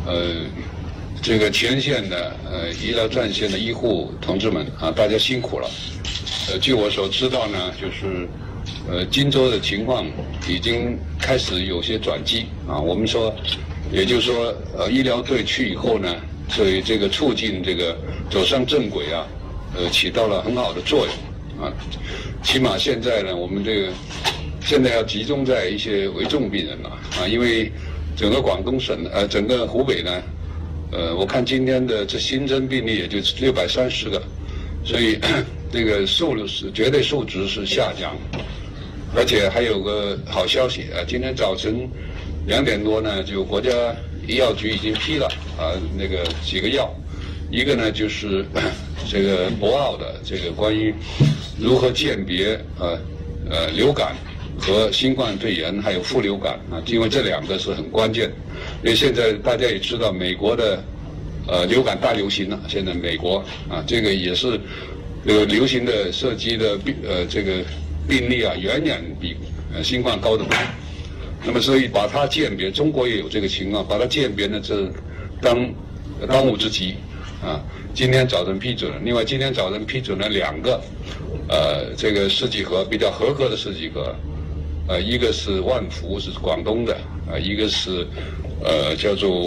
这个前线的医疗战线的医护同志们啊，大家辛苦了。据我所知道呢，就是荆州的情况已经开始有些转机啊。我们说，也就是说，医疗队去以后呢，对这个促进这个走上正轨啊，起到了很好的作用啊。起码现在呢，我们这个现在要集中在一些危重病人了啊，因为整个广东省整个湖北呢。我看今天的这新增病例也就630个，所以这个绝对数值是下降，而且还有个好消息啊，今天早晨2点多呢，就国家医药局已经批了啊那个几个药，一个呢就是这个博奥的这个关于如何鉴别流感和新冠肺炎还有副流感啊，因为这2个是很关键。因为现在大家也知道，美国的流感大流行了，现在美国啊，这个也是流行的涉及的这个病例啊，远远比新冠高得多。那么所以把它鉴别，中国也有这个情况，把它鉴别呢，这当务之急啊。今天早晨批准了，另外今天早晨批准了2个这个试剂盒比较合格的试剂盒。一个是万福，是广东的，一个是叫做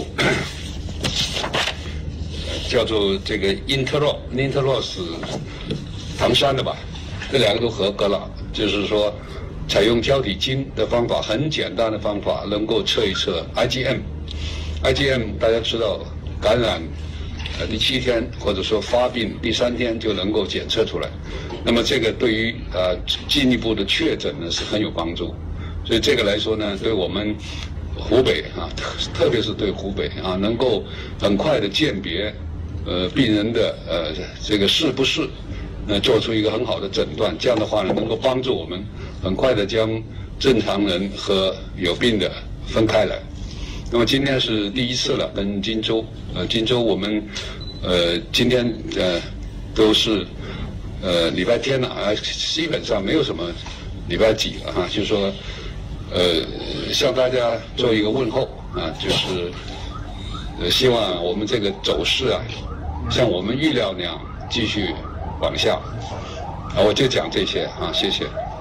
这个英特洛是唐山的吧，这2个都合格了，就是说采用胶体金的方法，很简单的方法，能够测一测 IgM 大家知道，感染第7天或者说发病第3天就能够检测出来。那么这个对于进一步的确诊呢是很有帮助，所以这个来说呢，对我们湖北啊，特别是对湖北啊，能够很快的鉴别病人的这个是不是做出一个很好的诊断，这样的话呢，能够帮助我们很快的将正常人和有病的分开来。那么今天是第1次了，跟荆州我们今天都是礼拜天了啊，基本上没有什么礼拜几了哈，就是说向大家做一个问候啊，就是希望我们这个走势啊，像我们预料那样继续往下啊，我就讲这些啊，谢谢。